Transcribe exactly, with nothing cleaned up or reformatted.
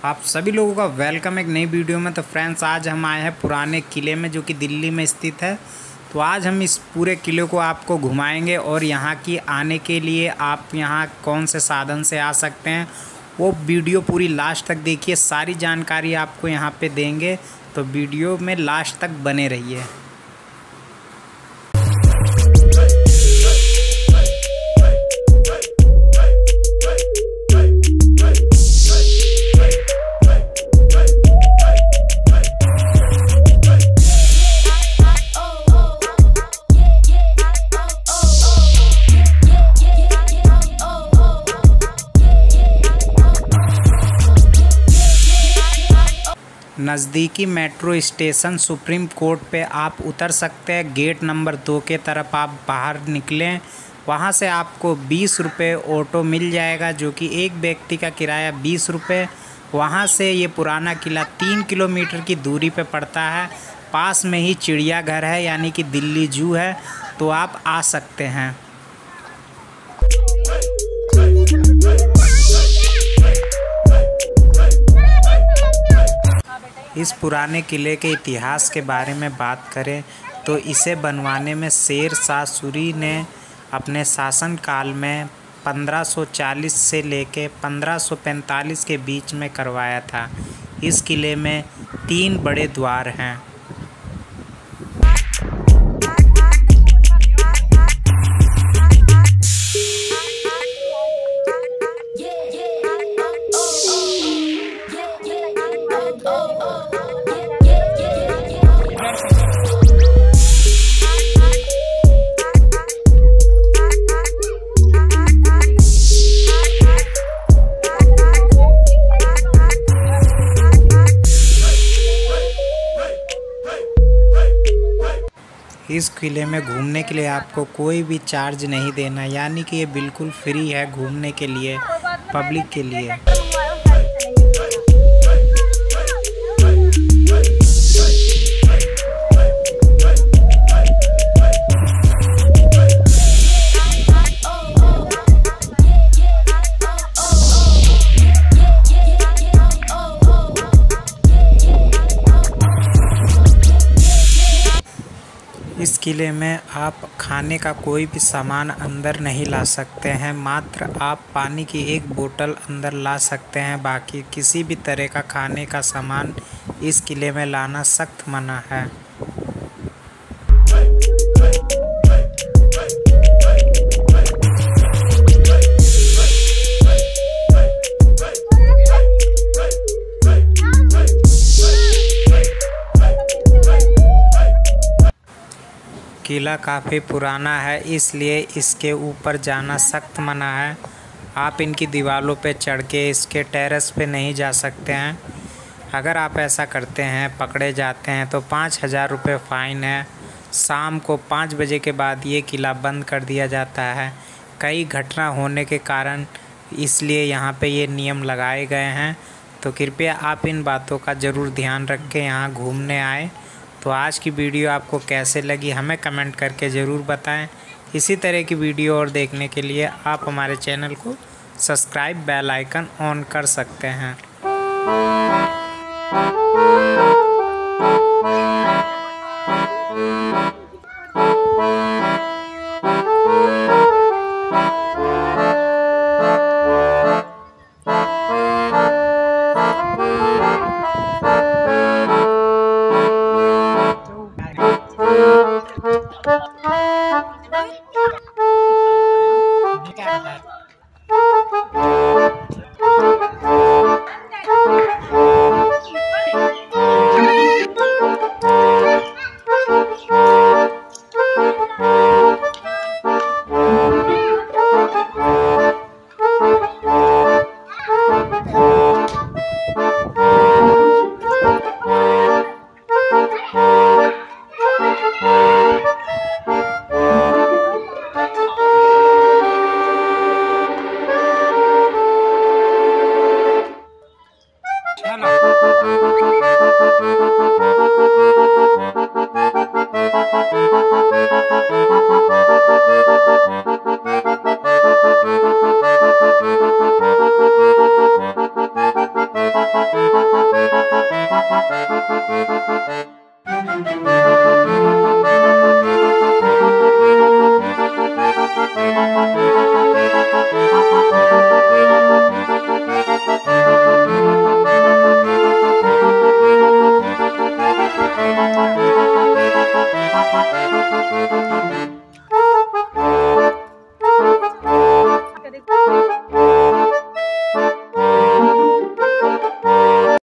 आप सभी लोगों का वेलकम एक नई वीडियो में। तो फ्रेंड्स, आज हम आए हैं पुराने किले में जो कि दिल्ली में स्थित है। तो आज हम इस पूरे किले को आपको घुमाएंगे और यहाँ की आने के लिए आप यहाँ कौन से साधन से आ सकते हैं वो वीडियो पूरी लास्ट तक देखिए। सारी जानकारी आपको यहाँ पे देंगे, तो वीडियो में लास्ट तक बने रहिए। नज़दीकी मेट्रो स्टेशन सुप्रीम कोर्ट पे आप उतर सकते हैं। गेट नंबर दो के तरफ आप बाहर निकलें, वहाँ से आपको बीस रुपये ऑटो मिल जाएगा, जो कि एक व्यक्ति का किराया बीस रुपये। वहाँ से ये पुराना किला तीन किलोमीटर की दूरी पे पड़ता है। पास में ही चिड़ियाघर है, यानी कि दिल्ली जू है, तो आप आ सकते हैं। इस पुराने किले के इतिहास के बारे में बात करें तो इसे बनवाने में शेर शाह सूरी ने अपने शासनकाल में पंद्रह सौ चालीस से लेके पंद्रह सौ पैंतालीस के बीच में करवाया था। इस किले में तीन बड़े द्वार हैं। इस किले में घूमने के लिए आपको कोई भी चार्ज नहीं देना, यानी कि ये बिल्कुल फ्री है घूमने के लिए, पब्लिक के लिए। इस किले में आप खाने का कोई भी सामान अंदर नहीं ला सकते हैं, मात्र आप पानी की एक बोतल अंदर ला सकते हैं। बाकी किसी भी तरह का खाने का सामान इस किले में लाना सख्त मना है। किला काफ़ी पुराना है, इसलिए इसके ऊपर जाना सख्त मना है। आप इनकी दीवारों पे चढ़ के इसके टेरेस पे नहीं जा सकते हैं। अगर आप ऐसा करते हैं, पकड़े जाते हैं, तो पाँच हज़ार रुपये फ़ाइन है। शाम को पाँच बजे के बाद ये किला बंद कर दिया जाता है। कई घटना होने के कारण इसलिए यहाँ पे ये नियम लगाए गए हैं, तो कृपया आप इन बातों का ज़रूर ध्यान रख के यहाँ घूमने आए। तो आज की वीडियो आपको कैसे लगी हमें कमेंट करके ज़रूर बताएं। इसी तरह की वीडियो और देखने के लिए आप हमारे चैनल को सब्सक्राइब, बेल आइकन ऑन कर सकते हैं। Thank you. Thank you.